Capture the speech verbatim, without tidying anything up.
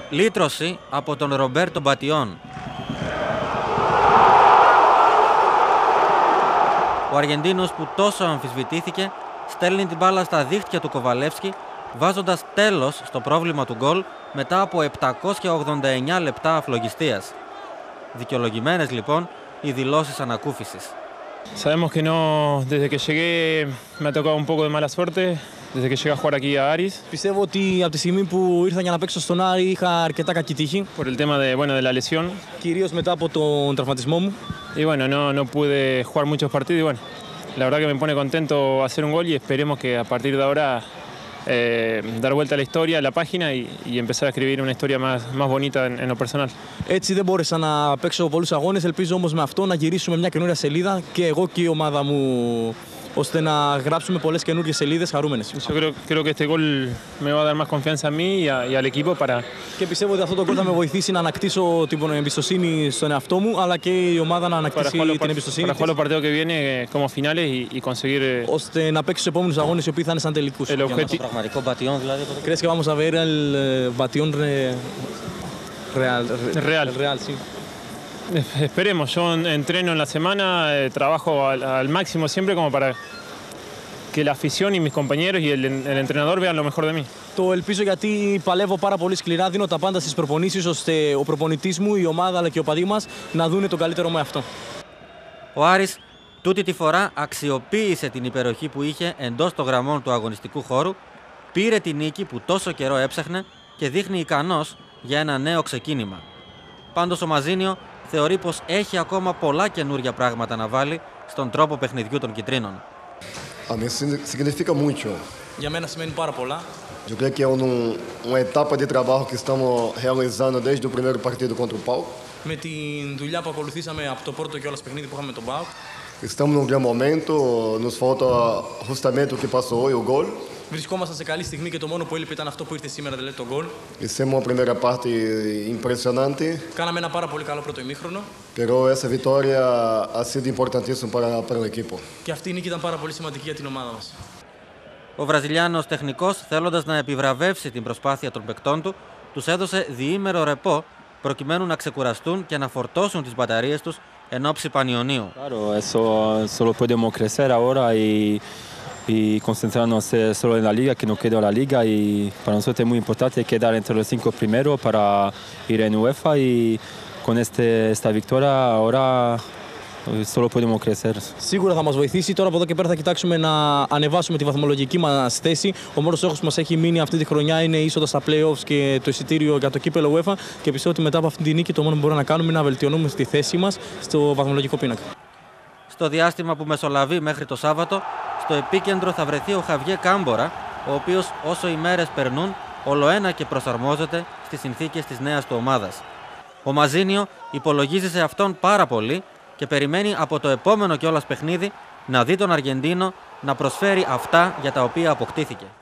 Λύτρωση από τον Ρομπέρτο Μπατιόν. Ο Αργεντίνος που τόσο αμφισβητήθηκε στέλνει την μπάλα στα δίχτυα του Κοβαλεύσκι, βάζοντας τέλος στο πρόβλημα του γκολ μετά από επτακόσια ογδόντα εννιά λεπτά αφλογιστίας. Δικαιολογημένες λοιπόν οι δηλώσεις ανακούφισης. Sabemos que no, desde que llegué me ha tocado un poco de mala suerte, desde que llegué a jugar aquí a Aris. Πιστεύω ότι από τη στιγμή που ήρθα για να παίξω στον Άρη είχα αρκετά κακή τύχη. Por el tema de, bueno, de la lesión. Κυρίως μετά από τον τραυματισμό μου. Y bueno, no, no pude jugar muchos partidos y bueno, la verdad que me pone contento hacer un gol y esperemos que a partir de ahora eh, dar vuelta a la historia, a la página y, y empezar a escribir una historia más, más bonita en, en lo personal. Έτσι δεν μπόρεσα να παίξω πολλούς αγώνες, ελπίζω όμως με αυτό να γυρίσουμε μια καινούρια σελίδα και εγώ και η ομάδα μου, ώστε να γράψουμε πολλές καινούριες σελίδες χαρούμενες. Yo creo, creo que este gol me va a dar más confianza a mí y, a, y al equipo para... Και πιστεύω ότι αυτό το γκολ θα με βοηθήσει να ανακτήσω την εμπιστοσύνη στον εαυτό μου, αλλά και η ομάδα να ανακτήσει την εμπιστοσύνη της. Para jugar los partidos que viene como finales y, y conseguir... ώστε να παίξει στους επόμενους αγώνες οι οποίοι θα είναι σαν τελικούς. Το πραγματικό Μπατιόν δηλαδή. ¿Crees que vamos a ver el Batión real? Real. Real, sí. Esperemos, yo entreno en la semana, eh, trabajo al, al máximo siempre como para que la afición y mis compañeros y el, el entrenador vean lo mejor de mí. Το ελπίζω γιατί παλεύω πάρα πολύ σκληρά, δίνω τα πάντα στις προπονήσεις ώστε ο προπονητής μου, η ομάδα αλλά και ο παδί μας να δούνε το καλύτερο με αυτό. Ο Άρης τούτη τη φορά αξιοποίησε την υπεροχή που είχε εντός των γραμμών του αγωνιστικού χώρου, πήρε την νίκη που τόσο καιρό έψαχνε και δείχνει ικανός για ένα νέο ξεκίνημα. Πάντως ο Μαζίνιο θεωρεί πως έχει ακόμα πολλά καινούργια πράγματα να βάλει στον τρόπο παιχνιδιού των κιτρίνων. A mim significa muito. Για μένα σημαίνει πάρα πολλά. Eu creio que é um, uma etapa de trabalho que estamos realizando desde o primeiro partido contra o Pau. Με τη δουλειά που ακολουθήσαμε από το πρώτο κιόλας παιχνίδι που είχαμε με τον Πάο. Estamos num grande momento, nos falta justamente o que passou hoje, o gol. Βρισκόμαστε σε καλή στιγμή και το μόνο που έλειπε ήταν αυτό που ήρθε σήμερα, δηλαδή το γκολ. Fizemos uma primeira parte impressionante. Κάναμε ένα πάρα πολύ καλό πρώτο ημίχρονο. Pero essa vitória ha sido importantíssima para, para o equipo. Και αυτή η νίκη ήταν πάρα πολύ σημαντική για την ομάδα μας. Ο Βραζιλιάνος τεχνικός, θέλοντας να επιβραβεύσει την προσπάθεια των παικτών του, τους έδωσε διήμερο ρεπό προκειμένου να ξεκουραστούν και να φορτώσουν τις μπαταρίες τους εν ώψη Πανιωνίου. Claro, eso solo podemos crecer ahora y y concentrarnos solo en la liga, que no queda la liga y para nosotros es muy importante quedar entre los cinco primeros para ir en UEFA y con este, esta victoria ahora solo podemos crecer. Σίγουρα θα μας βοηθήσει. Τώρα από εδώ και πέρα θα κοιτάξουμε να ανεβάσουμε τη βαθμολογική μας θέση. Ο μόνος στόχος που μας έχει μείνει αυτή τη χρονιά είναι η είσοδο στα play-offs και το εισιτήριο για το κύπελλο UEFA και πιστεύω ότι μετά από αυτή τη νίκη το μόνο που μπορούμε να κάνουμε είναι να βελτιώνουμε τη θέση μας στο βαθμολογικό πίνακα. Στο διάστημα που μεσολαβεί μέχρι το Σάββατο, στο επίκεντρο θα βρεθεί ο Χαβιέ Κάμπορα, ο οποίος όσο οι μέρες περνούν, ολοένα και προσαρμόζεται στις συνθήκες της νέας του ομάδας. Ο Μαζίνιο υπολογίζει σε αυτόν πάρα πολύ και περιμένει από το επόμενο κιόλας παιχνίδι να δει τον Αργεντίνο να προσφέρει αυτά για τα οποία αποκτήθηκε.